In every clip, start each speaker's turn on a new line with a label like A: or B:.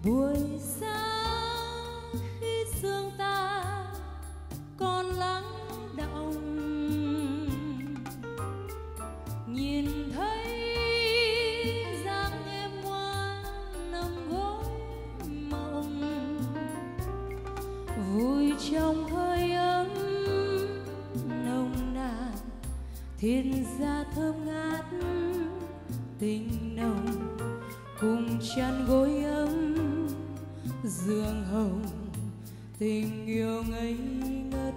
A: buổi sáng khi sương ta còn lắng đọng, nhìn thấy dáng em ngoan nằm gối mộng, vui trong hơi ấm nồng nàn, thiên gia thơm ngát tình nồng, cùng chăn gối ấm giường hồng, tình yêu ngây ngất.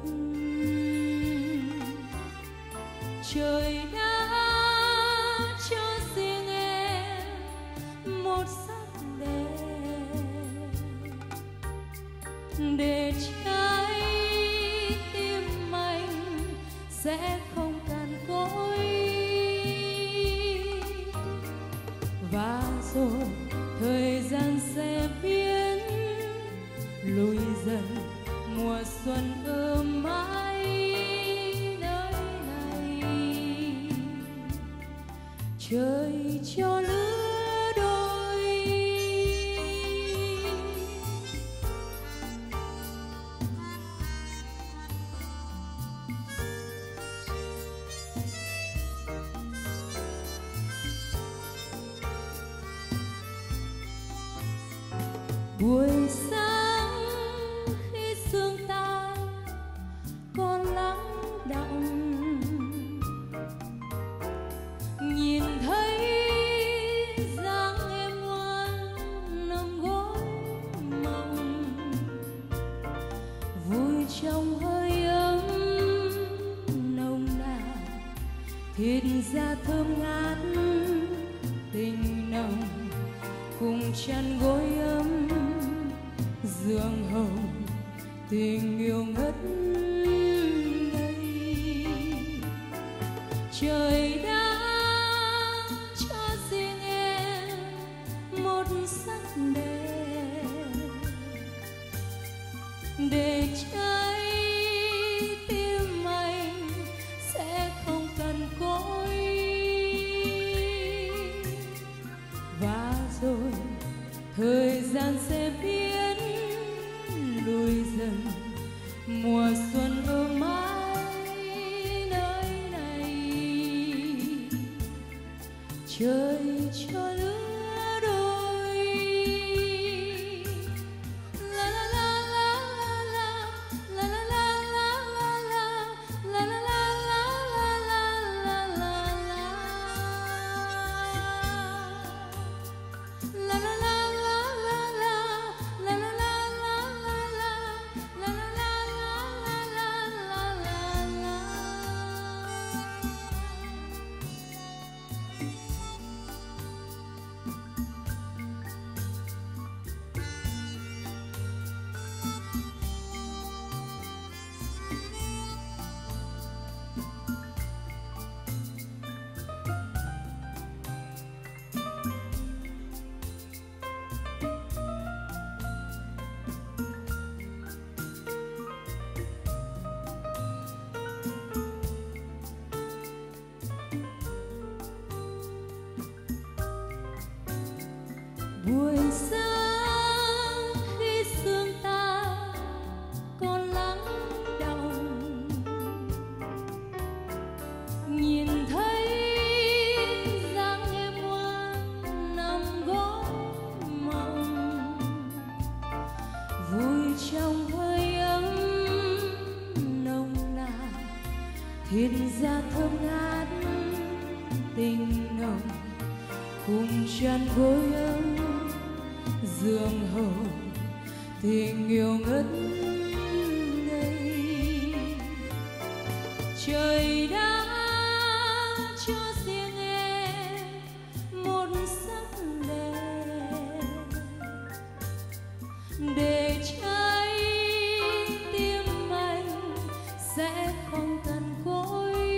A: Trời đã cho riêng em một sắc đèn để trái tim anh sẽ không cằn cỗi, và rồi thời gian sẽ biến lùi dần mùa xuân ươm mãi nơi này, trời cho lứa đôi. Buổi sáng khi sương ta còn lắng đọng, nhìn thấy dáng em ngoan nằm gối mộng, vui trong hơi ấm nồng nàn, thiên gia thơm ngát tình nồng, cùng chăn gối ấm giường hồng, tình yêu ngất ngây. Trời đã cho riêng em một sắc đèn để trái tim anh sẽ không cần cỗi, và rồi thời gian sẽ biến lùi dần mùa xuân ươm mãi nơi này, trời cho lứa đôi. La la la la la la la la la la la la la la la la la la. Buổi sáng khi sương ta còn lắng đọng, nhìn thấy dáng em ngoan nằm gối mộng, vui trong hơi ấm nồng nàn, thiên gia thơm ngát tình nồng, cùng chăn gối ấm giường hồng, tình yêu ngất ngây. Trời đã cho riêng em một sắc đèn để trái tim anh sẽ không cần cỗi,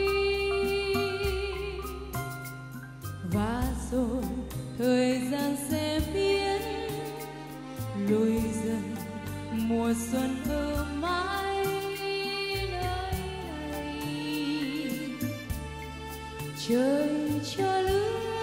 A: và rồi thời gian sẽ biến lùi dần mùa xuân ươm mãi nơi này, trời cho lứa